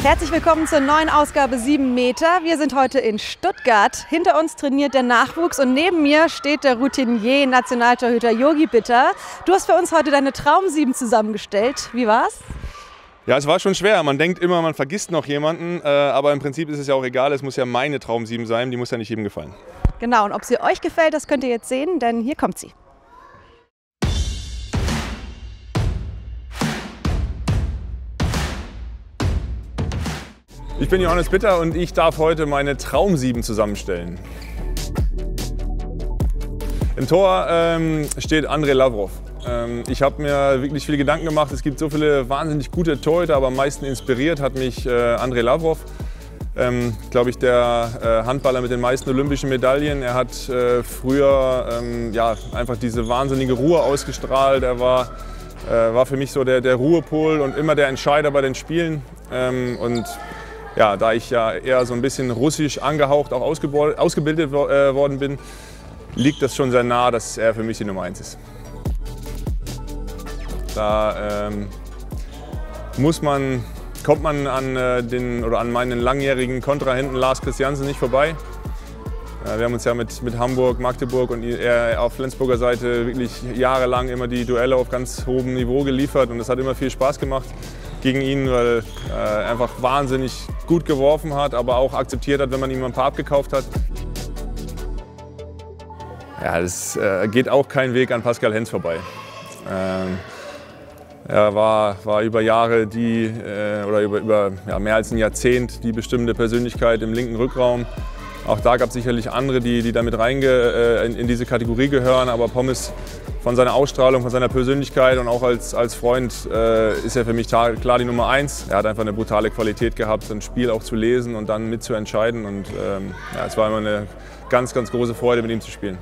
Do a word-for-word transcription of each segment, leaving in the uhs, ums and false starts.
Herzlich willkommen zur neuen Ausgabe sieben Meter. Wir sind heute in Stuttgart. Hinter uns trainiert der Nachwuchs und neben mir steht der Routinier, Nationaltorhüter Yogi Bitter. Du hast für uns heute deine Traumsieben zusammengestellt. Wie war's? Ja, es war schon schwer. Man denkt immer, man vergisst noch jemanden, äh, aber im Prinzip ist es ja auch egal. Es muss ja meine Traumsieben sein, die muss ja nicht jedem gefallen. Genau, und ob sie euch gefällt, das könnt ihr jetzt sehen, denn hier kommt sie. Ich bin Johannes Bitter und ich darf heute meine Traumsieben zusammenstellen. Im Tor ähm, steht Andrei Lavrov. Ähm, ich habe mir wirklich viele Gedanken gemacht. Es gibt so viele wahnsinnig gute Torhüter, aber am meisten inspiriert hat mich äh, Andrei Lavrov. Ähm, glaube ich, der äh, Handballer mit den meisten olympischen Medaillen. Er hat äh, früher ähm, ja, einfach diese wahnsinnige Ruhe ausgestrahlt. Er war, äh, war für mich so der, der Ruhepol und immer der Entscheider bei den Spielen. Ähm, und ja, da ich ja eher so ein bisschen russisch angehaucht auch ausgebildet äh, worden bin, liegt das schon sehr nah, dass er für mich die Nummer eins ist. Da ähm, muss man, kommt man an, äh, den, oder an meinen langjährigen Kontrahenten Lars Christiansen nicht vorbei. Äh, wir haben uns ja mit, mit Hamburg, Magdeburg und er auf Flensburger Seite wirklich jahrelang immer die Duelle auf ganz hohem Niveau geliefert und es hat immer viel Spaß gemacht gegen ihn, weil er äh, einfach wahnsinnig gut geworfen hat, aber auch akzeptiert hat, wenn man ihm ein paar abgekauft hat. Ja, es äh, geht auch kein Weg an Pascal Hens vorbei. Ähm, er war, war über Jahre die, äh, oder über, über ja, mehr als ein Jahrzehnt die bestimmende Persönlichkeit im linken Rückraum. Auch da gab es sicherlich andere, die, die damit reinge, äh, in, in diese Kategorie gehören, aber Pommes von seiner Ausstrahlung, von seiner Persönlichkeit und auch als, als Freund äh, ist er für mich klar die Nummer eins. Er hat einfach eine brutale Qualität gehabt, ein Spiel auch zu lesen und dann mitzuentscheiden. Und ähm, ja, es war immer eine ganz, ganz große Freude, mit ihm zu spielen.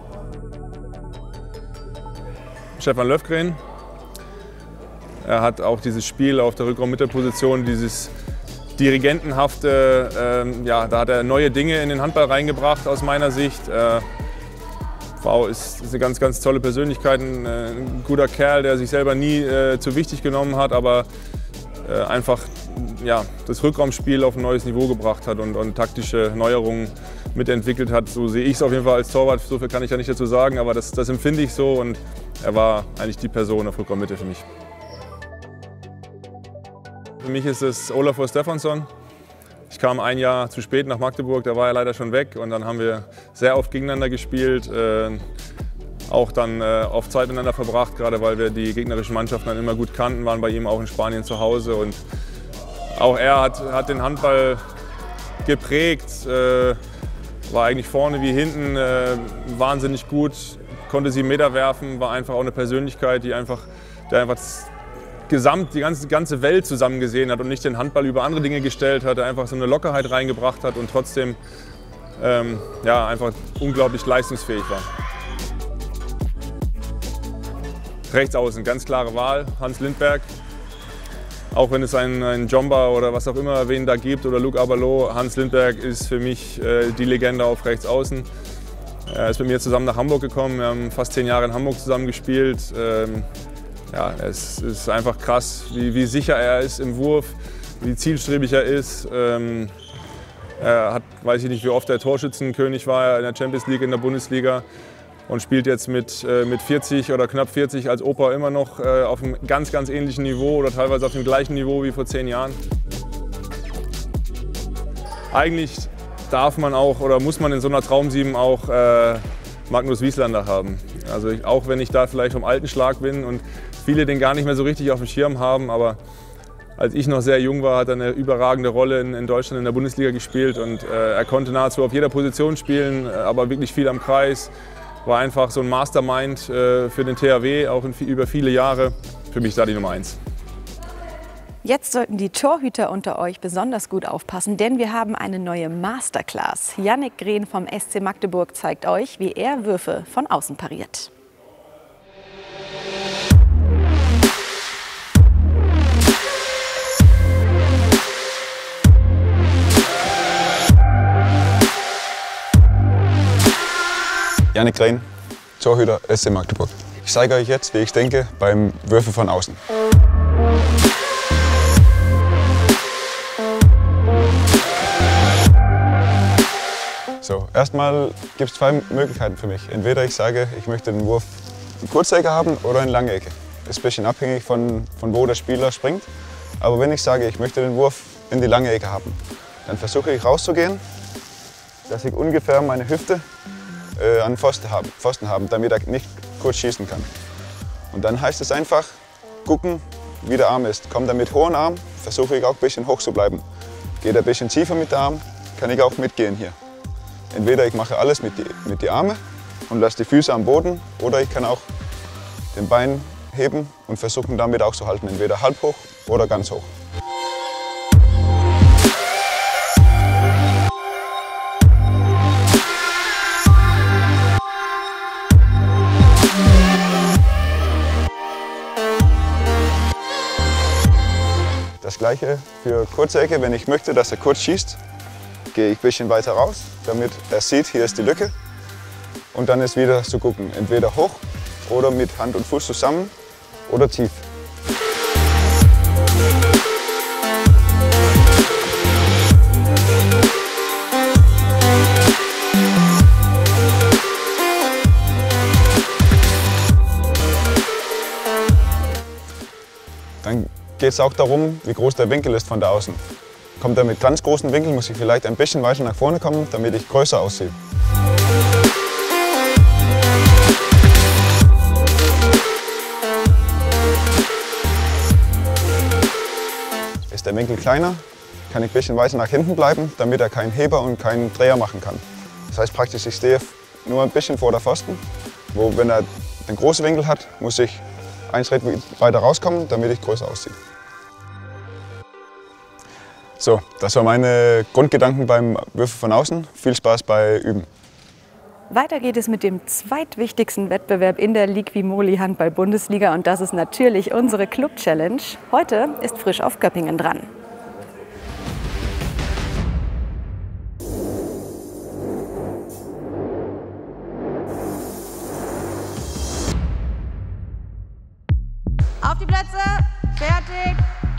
Stefan Löfgren. Er hat auch dieses Spiel auf der Rückraum-Mittelposition, dieses dirigentenhafte, ähm, ja, da hat er neue Dinge in den Handball reingebracht aus meiner Sicht. Äh, Frau ist, ist eine ganz, ganz tolle Persönlichkeit, ein, ein guter Kerl, der sich selber nie äh, zu wichtig genommen hat, aber äh, einfach ja, das Rückraumspiel auf ein neues Niveau gebracht hat und, und taktische Neuerungen mitentwickelt hat. So sehe ich es auf jeden Fall als Torwart, so viel kann ich ja nicht dazu sagen, aber das, das empfinde ich so und er war eigentlich die Person auf Rückraummitte für mich. Für mich ist es Olafur Stefansson. Ich kam ein Jahr zu spät nach Magdeburg, da war er leider schon weg und dann haben wir sehr oft gegeneinander gespielt, äh, auch dann äh, oft Zeit miteinander verbracht, gerade weil wir die gegnerischen Mannschaften dann immer gut kannten, waren bei ihm auch in Spanien zu Hause und auch er hat, hat den Handball geprägt, äh, war eigentlich vorne wie hinten äh, wahnsinnig gut, konnte sieben Meter werfen, war einfach auch eine Persönlichkeit, die einfach, der einfach gesamt die ganze, ganze Welt zusammen gesehen hat und nicht den Handball über andere Dinge gestellt hat, der einfach so eine Lockerheit reingebracht hat und trotzdem ähm, ja, einfach unglaublich leistungsfähig war. Rechts außen, ganz klare Wahl, Hans Lindberg. Auch wenn es einen, einen Jomba oder was auch immer wen da gibt oder Luc Abalo, Hans Lindberg ist für mich äh, die Legende auf rechts außen. Er ist mit mir zusammen nach Hamburg gekommen, wir haben fast zehn Jahre in Hamburg zusammen gespielt. Ähm, Ja, es ist einfach krass, wie, wie sicher er ist im Wurf, wie zielstrebig er ist. Ähm, er hat, weiß ich nicht, wie oft der Torschützenkönig war in der Champions League, in der Bundesliga und spielt jetzt mit, äh, mit vierzig oder knapp vierzig als Opa immer noch äh, auf einem ganz, ganz ähnlichen Niveau oder teilweise auf dem gleichen Niveau wie vor zehn Jahren. Eigentlich darf man auch oder muss man in so einer Traumsieben auch äh, Magnus Wieslander haben. Also ich, auch wenn ich da vielleicht vom alten Schlag bin und viele den gar nicht mehr so richtig auf dem Schirm haben, aber als ich noch sehr jung war, hat er eine überragende Rolle in, in Deutschland in der Bundesliga gespielt und äh, er konnte nahezu auf jeder Position spielen, aber wirklich viel am Kreis. War einfach so ein Mastermind äh, für den T H W, auch in, über viele Jahre. Für mich da die Nummer eins. Jetzt sollten die Torhüter unter euch besonders gut aufpassen, denn wir haben eine neue Masterclass. Yannick Green vom S C Magdeburg zeigt euch, wie er Würfe von außen pariert. Yannick Green, Torhüter S C Magdeburg. Ich zeige euch jetzt, wie ich denke beim Würfe von außen. So, erstmal gibt es zwei Möglichkeiten für mich. Entweder ich sage, ich möchte den Wurf in kurze Ecke haben oder in lange Ecke. Ist ein bisschen abhängig von, von wo der Spieler springt. Aber wenn ich sage, ich möchte den Wurf in die lange Ecke haben, dann versuche ich rauszugehen, dass ich ungefähr meine Hüfte äh, an Pfosten habe, Pfosten haben, damit er nicht kurz schießen kann. Und dann heißt es einfach, gucken, wie der Arm ist. Kommt er mit hohem Arm, versuche ich auch ein bisschen hoch zu bleiben. Geht er ein bisschen tiefer mit dem Arm, kann ich auch mitgehen hier. Entweder ich mache alles mit den mit die Armen und lasse die Füße am Boden, oder ich kann auch den Bein heben und versuchen damit auch zu halten, entweder halb hoch oder ganz hoch. Das gleiche für kurze Ecke. Wenn ich möchte, dass er kurz schießt, gehe ich ein bisschen weiter raus, damit er sieht, hier ist die Lücke. Und dann ist wieder zu gucken, entweder hoch oder mit Hand und Fuß zusammen oder tief. Dann geht es auch darum, wie groß der Winkel ist von da außen. Kommt er mit ganz großen Winkeln, muss ich vielleicht ein bisschen weiter nach vorne kommen, damit ich größer aussehe. Ist der Winkel kleiner, kann ich ein bisschen weiter nach hinten bleiben, damit er keinen Heber und keinen Dreher machen kann. Das heißt praktisch, ich stehe nur ein bisschen vor der Pfosten, wo, wenn er den großen Winkel hat, muss ich einen Schritt weiter rauskommen, damit ich größer aussehe. So, das waren meine Grundgedanken beim Würfen von außen. Viel Spaß bei Üben. Weiter geht es mit dem zweitwichtigsten Wettbewerb in der Liqui-Moly Handball-Bundesliga, und das ist natürlich unsere Club-Challenge. Heute ist Frisch auf Göppingen dran. Auf die Plätze, fertig!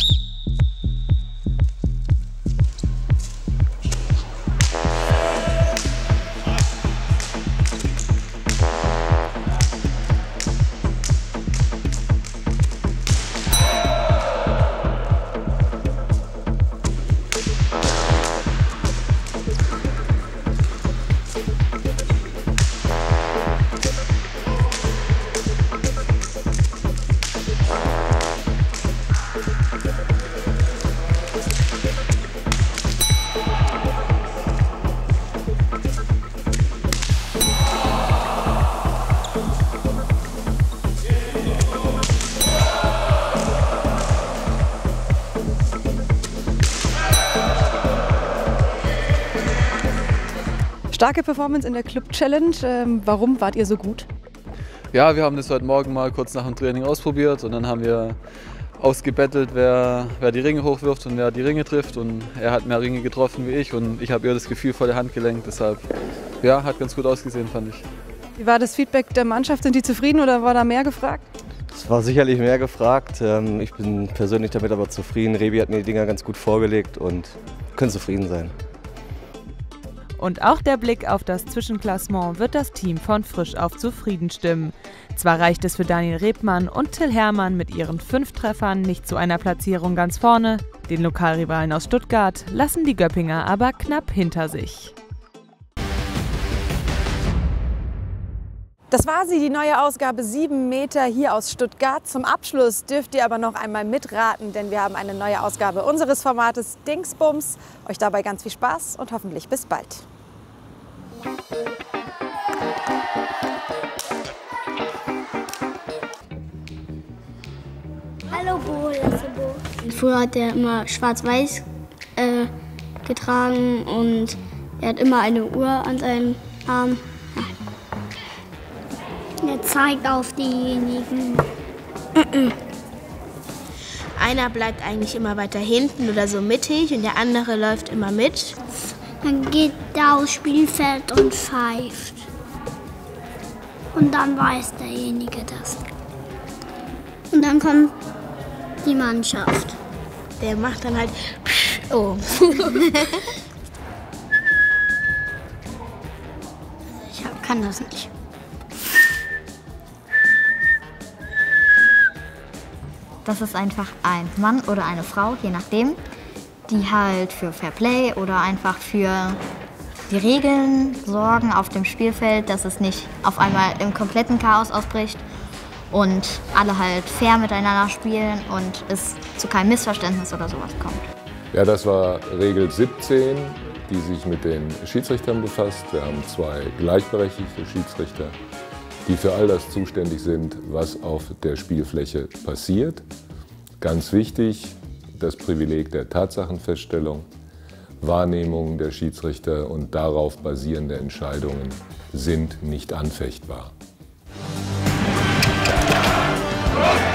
Starke Performance in der Club Challenge. Ähm, warum wart ihr so gut? Ja, wir haben das heute Morgen mal kurz nach dem Training ausprobiert und dann haben wir ausgebettelt, wer, wer die Ringe hochwirft und wer die Ringe trifft. Und er hat mehr Ringe getroffen wie ich und ich habe eher das Gefühl vor der Hand gelenkt. Deshalb, ja, hat ganz gut ausgesehen, fand ich. Wie war das Feedback der Mannschaft? Sind die zufrieden oder war da mehr gefragt? Es war sicherlich mehr gefragt. Ich bin persönlich damit aber zufrieden. Rebi hat mir die Dinger ganz gut vorgelegt und können zufrieden sein. Und auch der Blick auf das Zwischenklassement wird das Team von Frisch auf zufrieden stimmen. Zwar reicht es für Daniel Rebmann und Till Hermann mit ihren fünf Treffern nicht zu einer Platzierung ganz vorne. Den Lokalrivalen aus Stuttgart lassen die Göppinger aber knapp hinter sich. Das war sie, die neue Ausgabe sieben Meter hier aus Stuttgart. Zum Abschluss dürft ihr aber noch einmal mitraten, denn wir haben eine neue Ausgabe unseres Formates Dingsbums. Euch dabei ganz viel Spaß und hoffentlich bis bald. Hallo Bo, das ist Bo. Früher hat er immer schwarz-weiß äh, getragen und er hat immer eine Uhr an seinem Arm. Er zeigt auf diejenigen. Einer bleibt eigentlich immer weiter hinten oder so mittig und der andere läuft immer mit. Dann geht er aufs Spielfeld und pfeift. Und dann weiß derjenige das. Und dann kommt die Mannschaft. Der macht dann halt oh. kann das nicht. Das ist einfach ein Mann oder eine Frau, je nachdem, die halt für Fair Play oder einfach für die Regeln sorgen auf dem Spielfeld, dass es nicht auf einmal im kompletten Chaos ausbricht und alle halt fair miteinander spielen und es zu keinem Missverständnis oder sowas kommt. Ja, das war Regel siebzehn, die sich mit den Schiedsrichtern befasst. Wir haben zwei gleichberechtigte Schiedsrichter, die für all das zuständig sind, was auf der Spielfläche passiert. Ganz wichtig, das Privileg der Tatsachenfeststellung, Wahrnehmungen der Schiedsrichter und darauf basierende Entscheidungen sind nicht anfechtbar.